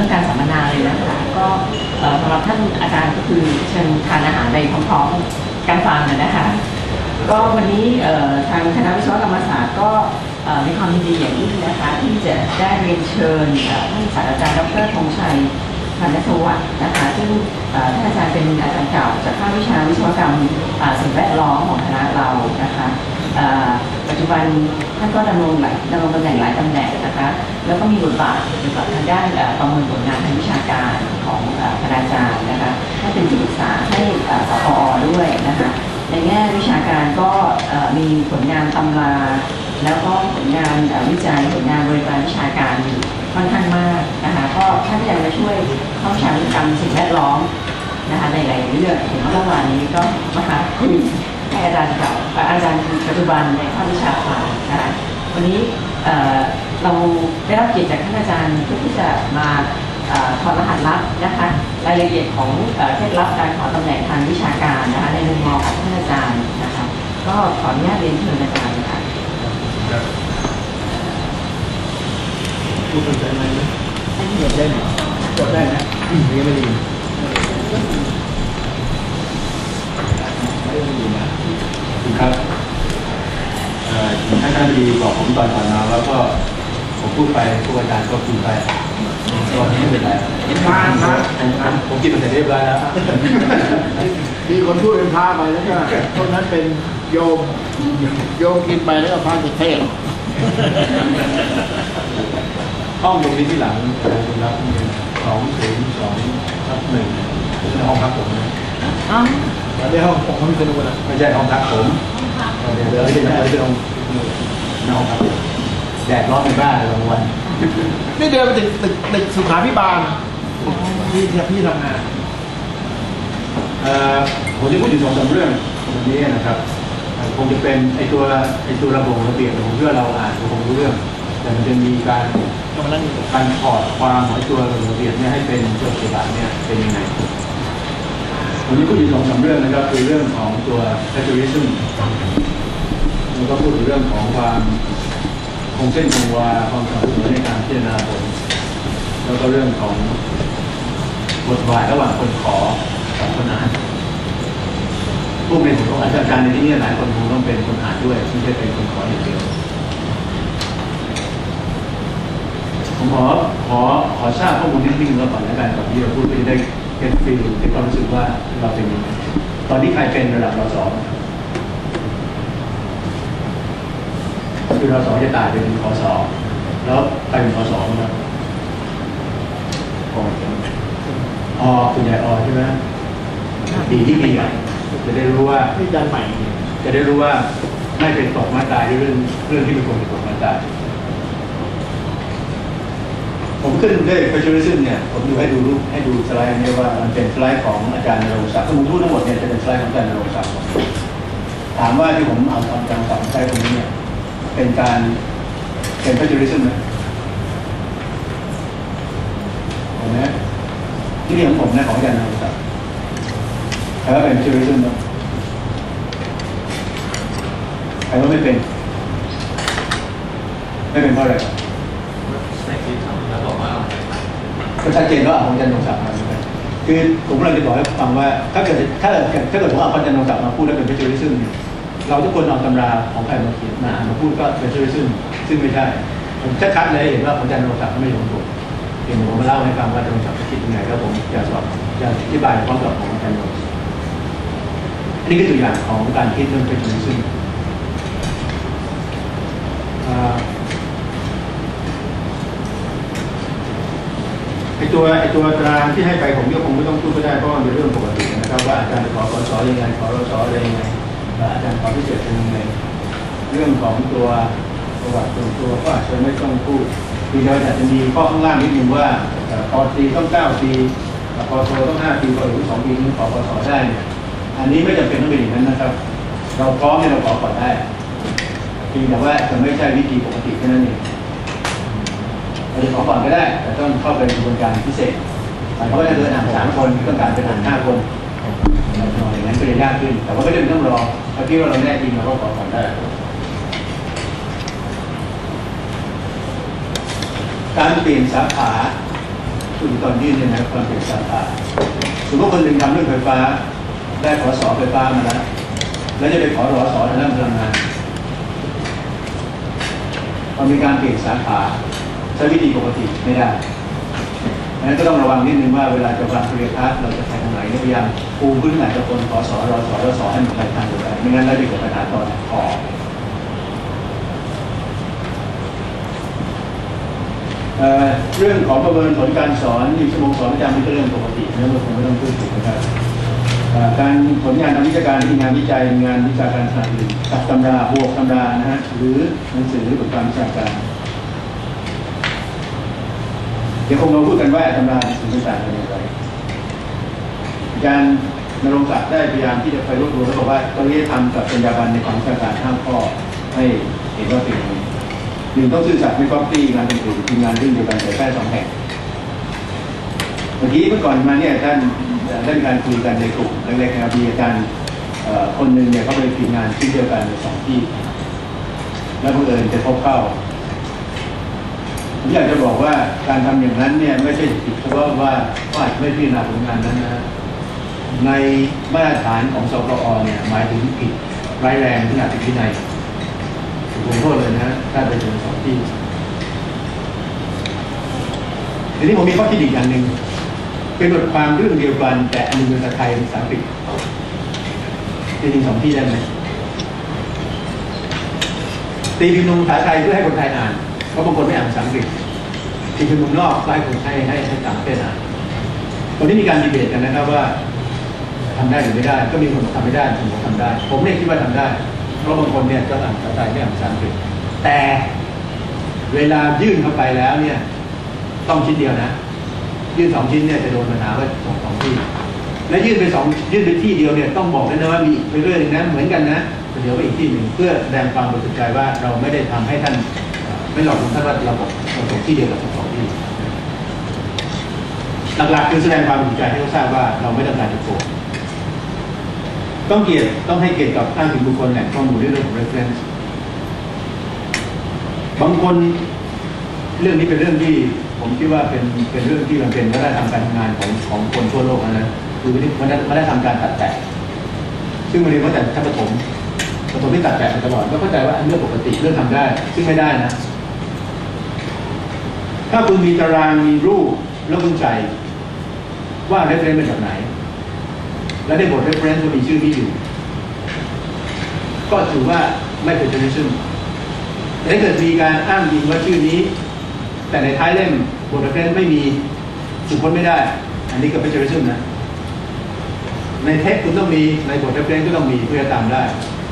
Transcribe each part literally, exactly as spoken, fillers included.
รื่องการสัมมนาเลยนะคะก็สำหรับท่านอาจารย์ก็คือเชิญทานอาหารในพร้อมๆการฟังนะคะก็วันนี้ทางคณะวิศวกรรมศาสตร์ก็มีความยินดีอย่างยิ่งนะคะที่จะได้เรียนเชิญท่านศาสตราจารย์ดร.ธงชัยพันธสวัสดิ์นะคะซึ่งท่านอาจารย์เป็นอาจารย์เก่าจากภาควิชาวิศวกรรมสิ่งแวดล้อมของคณะเรานะคะปัจจุบันท่านก็ดำรงหลายดำรงตำแหน่งหลายตำแหน่งนะคะแล้วก็มีบทบาทเกี่ยวกับทางด้านประเมินผลงานทางวิชาการของคณาจารย์นะคะท่านเป็นที่ปรึกษาให้สปอ.ด้วยนะคะในแง่วิชาการก็มีผลงานตำราแล้วก็ผลงานวิจัยผลงานบริการวิชาการอยู่ค่อนข้างมากนะคะก็ท่านยังมาช่วยข้อวิชาวิศวกรรมสิ่งแวดล้อมนะคะในหลายเรื่องเห็นว่าเมื่อวานนี้ก็มาหาคุยให้อาจารย์เก่าอาจารย์ปัจจุบันในภาควิชาการนะคะวันนี้เราได้รับเกียรติจากท่านอาจารย์เพื่อที่จะมาถอดรหัสลับนะคะรายละเอียดของเคล็ดลับการขอตำแหน่งทางวิชาการนะคะในมุมมองของท่านอาจารย์นะคะก็ขออนุญาตเรียนเชิญอาจารย์ค่ะพูดเป็นใจไหมจดได้ไหมจดได้นะนี่ไม่ดีไม่ดีนะครับท่านท่านดีบอกผมตอนก่อนมาแล้วก็ผมพูดไปผู้อาจารย์ก็พูดไปตอนนี้ไม่เป็นไรพาพาผมกินมันเสร็จเรียบร้อยแล้วมีคนพูดเป็นพาไปแล้วก็ตรงนั้นเป็นโยมโยมกินไปแล้วก็พาจะเทศห้องตรงนี้ที่หลังคุณรับสองศูนย์สองทับหนึ่งในห้องพักผมนะอ๋อในห้องของคุณเป็นอะไรไม่ใช่ห้องพักผมเดี๋ยวเดี๋ยวเดี๋ยวเดี๋ยวในห้องพักแดดร้อนเป็นบ้าเลยบางวันนี่เดินไปตึกตึกตึกสุขาภิบาลที่ที่ทำงานผมจะพูดถึงสองสามเรื่องวันนี้นะครับคงจะเป็นไอตัวไอตัวระบบระเบียบผมเชื่อเราอ่านคงรู้เรื่องแต่มันจะมีการการถอดความของตัวระเบียบเนี่ยให้เป็นตัวฉบับเนี่ยเป็นยังไงวันนี้พูดถึงสองสามเรื่องนะครับคือเรื่องของตัว plagiarism แล้วก็พูดถึงเรื่องของความคงเส้นคงวาความสม่ำเสมอในการพิจารณาผลแล้วก็เรื่องของบทบาทระหว่างคนขอกับคนอ่านผู้เป็นผู้อาจารย์ในที่นี้หลายคนคงต้องเป็นคนอ่านด้วยไม่ใช่เป็นคนขออย่างเดียวผมขอขอขอทราบข้อมูลนิดนึงก่อนแล้วกันก่อนที่เราพูดไปได้เก็ตฟีลที่ความรู้สึกว่าเราเป็นยังไงตอนนี้ใครเป็นระดับรสคือรสจะตายเป็นขสแล้วใครเป็นขสมั้งออคุณใหญ่อใช่ไหมดีที่ดีอ่ะจะได้รู้ว่าที่ดันใหม่จะได้รู้ว่าไม่เป็นตกมาตายเรื่องเรื่องที่เป็นคนเป็นตกมาตายผมขึ้นด้วย plagiarism เนี่ยผมดูให้ดูรูปให้ดูสไลด์นี้ว่ามันเป็นสไลด์ของอาจารย์นรงศักดิ์ผมพูดทั้งหมดเนี่ยจะเป็นสไลด์ของอาจารย์นรงศักดิ์ถามว่าที่ผมเอาอาจารย์นรงศักดิ์ใช้ตรงนี้เนี่ยเป็นการเป็น plagiarism ไหมเห็นไหมที่นี่ของผมนะของอาจารย์นรงศักดิ์ใครว่าเป็น plagiarism ไหมใครว่าไม่เป็นไม่เป็นเพราะอะไรก็ชัดเจนว่าของอาจารย์นรงศักดิ์มาคือผมกำลังจะบอกให้ฟังว่าถ้าเกิดถ้าถ้าเกิดผมเอาอาจารย์นรงศักดิ์มาพูดแล้วเป็น plagiarism เราทุกคนเอาตำราของใครมาเขียนมาอ่านมาพูดก็เป็น plagiarism ซึ่งไม่ใช่ผมชัดๆเลยเห็นว่าของอาจารย์นรงศักดิ์ไม่ใช่ของผมเห็นผมมาเล่าให้ฟังว่าอาจารย์นรงศักดิ์คิดยังไงแล้วผมจะสอบจะอธิบายความกับของอาจารย์นรงศักดิ์อันนี้คือตัวอย่างของการคิดเรื่อง plagiarismไอตัวไอตัวตารางที่ให้ไปผมก็คงไม่ต้องพูดก็ได้เพราะมันเป็นเรื่องปกตินะครับว่าอาจารย์ขอขอสอยังไงขอรสออะไรยังไงอาจารย์ขอพิเศษเป็นยังไงเรื่องของตัวประวัติส่วนตัวก็อาจจะไม่ต้องพูดทีเดียวอาจจะมีข้อข้างล่างนิดนึงว่าปอตรีต้องเก้าปีปอโทต้องห้าปีปอหรือสองปีนี้ขอปอสอได้เนี่ยอันนี้ไม่จำเป็นต้องเป็นอย่างนั้นนะครับเราพร้อมให้เราขอก่อนได้เพียงแต่ว่าจะไม่ใช่วิธีปกติแค่นั้นเองเราจะขอก่อนก็ได้แต่ต้องเข้าไปในกระบวนการพิเศษหมายความว่าถ้าเกิดอ่านสามคนต้องการเป็นอ่านห้าคนอย่างนั้นก็จะยากขึ้นแต่ว่าไม่ได้ต้องรอถ้าคิดว่าเราแน่จริงเราก็ขอก่อนได้การเปลี่ยนสาขาคุณตอนยื่นเนี่ยนะความเป็นสาขาสมมติคนหนึ่งทำเรื่องไฟฟ้าได้ขอสอไฟฟ้ามาแล้วแล้วจะไปขอรอสอทางด้านพลังงานพอมีการเปลี่ยนสาขาใช้วิธีปกติไม่ได้เพราะฉะนั้นก็ต้องระวังนิดนึงว่าเวลาจะวางเรียนทัศน์เราจะไปทางไหนเนี่ยพยายามปูพื้นฐานจากคนขอสอรอสอรอสอให้มันไปทางเดียวกันไม่งั้นเราจะเกิดปัญหาตอนขอเรื่องของประเมินผลการสอนมีชั่วโมงสอนประจำเป็นเรื่องปกตินะเราคงไม่ต้องพูดถึงนะครับการผลงานทางวิชาการที่งานวิจัยงานวิชาการสนับสนุนกับตำราบวกตำรานะฮะหรือหนังสือบทความวิชาการเดี๋ยวคงเราพูดกันว่าตำราสื่อต่างๆเป็นอย่างไรอาจารย์นรงค์ศักดิ์ได้พยายามที่จะไปรวบรวมแล้วบอกว่าตอนนี้ทำกับจรรยาบรรณในของวิชาการห้าข้อให้เห็นว่าเป็นอย่างนี้หนึ่งต้องซื่อสัตย์ไม่ก๊อปปี้งานอื่นๆทีมงานเรื่องเดียวกันแต่แค่สองแห่งเมื่อกี้เมื่อก่อนมาเนี่ยท่านได้มีการคุยกันในกลุ่มเล็กๆนะครับมีอาจารย์คนหนึ่งเนี่ยเขาไปทีมงานที่เดียวกันในสองที่แล้วบังเอิญจะพบเข้าผมอยากจะบอกว่าการทำอย่างนั้นเนี่ยไม่ใช่ผิดเฉพาะว่าว่าอาจไม่พิจารณาผลงานนั้นนะในมาตรฐานของสกอเนี่ยหมายถึงผิดร้ายแรงที่อาจจะพินัยผมโทษเลยนะถ้าไปถึงสองที่ทีนี้ผมมีข้อคิดอีกอย่างหนึ่งเป็นบทความเรื่องเดียวกันแต่อันนึงเป็นภาษาไทยภาษาอังกฤษจริงๆสองที่ได้ไหมตีพิมพ์ลงภาษาไทยเพื่อให้คนไทยอ่านเพราะบางคนไม่อ่านภาษาอังกฤษตีพิมพ์ลงนอกให้คนให้ให้ให้ต่างประเทศอ่านตอนนี้มีการดีเบตกันนะครับว่าทำได้หรือไม่ได้ก็มีคนบอกทำไม่ได้ผมบอกทำได้ผมเนี่ยคิดว่าทำได้เพราะบางคนเนี่ยจะอ่านภาษาไทยไม่อ่านภาษาอังกฤษแต่เวลายื่นเข้าไปแล้วเนี่ยต้องชิ้นเดียวนะยื่นสองชิ้นเนี่ยจะโดนปัญหาว่าสองสองที่และยื่นไปสองยื่นไปที่เดียวเนี่ยต้องบอกด้วยนะว่ามีไปเรื่อยนะเหมือนกันนะเดี๋ยวไปอีกที่หนึ่งเพื่อแสดงความบริสุทธิ์ใจว่าเราไม่ได้ทำให้ท่านไม่หลอกลวงท่านว่าเราบอกเราส่งที่เดียวกับสองที่หลักๆคือแสดงความบริสุทธิ์ใจให้เขาทราบว่าเราไม่ต้องการจะโกงต้องเกียรติต้องให้เกียรติกับอ้างถึงบุคคลแหล่งข้อมูลเรื่องของ reference บางคนเรื่องนี้เป็นเรื่องที่ผมคิดว่าเป็นเป็นเรื่องที่มันเป็นวัฒนธรรมการทำงานของของคนทั่วโลกนะคือมันได้มันได้ทำการตัดแตะซึ่งมันเรียนว่าแต่ถ้าประถมประถมที่ตัดแตะตลอดก็เข้าใจว่าเรื่องปกติเรื่องทำได้ซึ่งไม่ได้นะถ้าคุณมีตารางมีรูปแล้วคุณใส่ว่า reference เป็นแบบไหนและในบท reference ก็มีชื่อที่อยู่ก็ถือว่าไม่เป็น plagiarism แต่ถ้าเกิดมีการอ้างอิงว่าชื่อนี้แต่ในท้ายเล่มบท reference ไม่มีสุดพ้นไม่ได้อันนี้ก็เป็น plagiarism นะในเทคคุณต้องมีในบท reference ก็ต้องมีเพื่อตามได้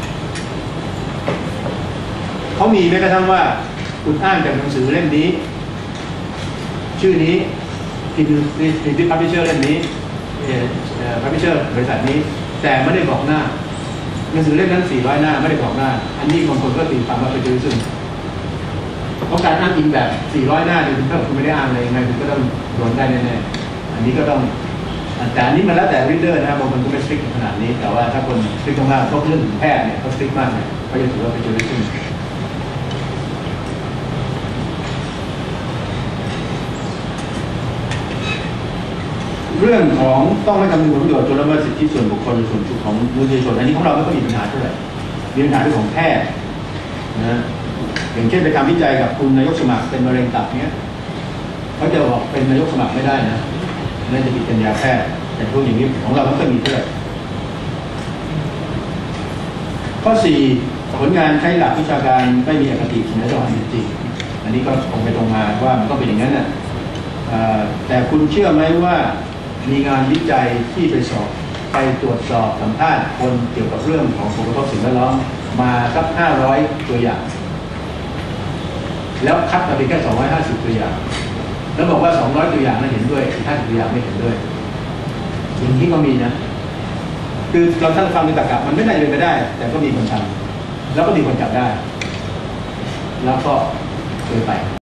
เขามีแม้กระทั่งว่าคุณอ้างจากหนังสือเล่มนี้ชื่อนี้ที่ที่ที่ publisher เล่มนี้พับพิเชอร์บริษัทนี้แต่ไม่ได้บอกหน้าหนังสือเล่มนั้นสี่ร้อยหน้าไม่ได้บอกหน้าอันนี้บางคนก็ตีความว่าเป็นจุดซึ่งเพราะการอ้างอิงแบบสี่ร้อยหน้าเนี่ยถ้าคุณไม่ได้อ้างอะไรยังไงคุณก็ต้องโดนได้แน่ๆอันนี้ก็ต้องแต่อันนี้มันแล้วแต่รีดเดอร์นะบางคนก็ไม่สตริกขนาดนี้แต่ว่าถ้าคนสตริกมากๆพวกเรื่องแพทย์เนี่ยเขาสตริกมากเนี่ยเขาจะถือว่าเป็นจุดซึ่งเรื่องของต้องไม่ทำให้ผลประโยชน์จนละเมิดสิทธิส่วนบุคคลหรือส่วนสุขของมนุษยชนอันนี้ของเราไม่ค่อยมีปัญหาเท่าไหร่มีปัญหาเรื่องของแพทย์นะอย่างเช่นไปทำวิจัยกับคุณนายกสมัครเป็นมะเร็งตับเนี้ยเขาจะบอกเป็นนายกสมัครไม่ได้นะนั่นจะผิดจรรยาแพทย์แต่พวกอย่างนี้ของเราไม่ค่อยมีเท่าไหร่ข้อสี่ผลงานใช้หลักวิชาการไม่มีอคติเหนือความเป็นจริงอันนี้ก็คงไปตรงมาว่ามันก็เป็นอย่างนั้นน่ะแต่คุณเชื่อไหมว่ามีงานวิจัยที่ไปสอบไปตรวจสอบสัมภาษณ์คนเกี่ยวกับเรื่องของผลกระทบสิ่งแวดล้อมมาสักห้าร้อยตัวอย่างแล้วคัดมาเป็นแค่สองร้อยห้าสิบตัวอย่างแล้วบอกว่าสองร้อยตัวอย่างนั้นเห็นด้วยห้าสิบตัวอย่างไม่เห็นด้วยอย่างนี้ก็มีนะคือเราตั้งความในตรรกะมันไม่ได้เป็นไปได้แต่ก็มีคนทำแล้วก็มีคนจับได้แล้วก็เคยไป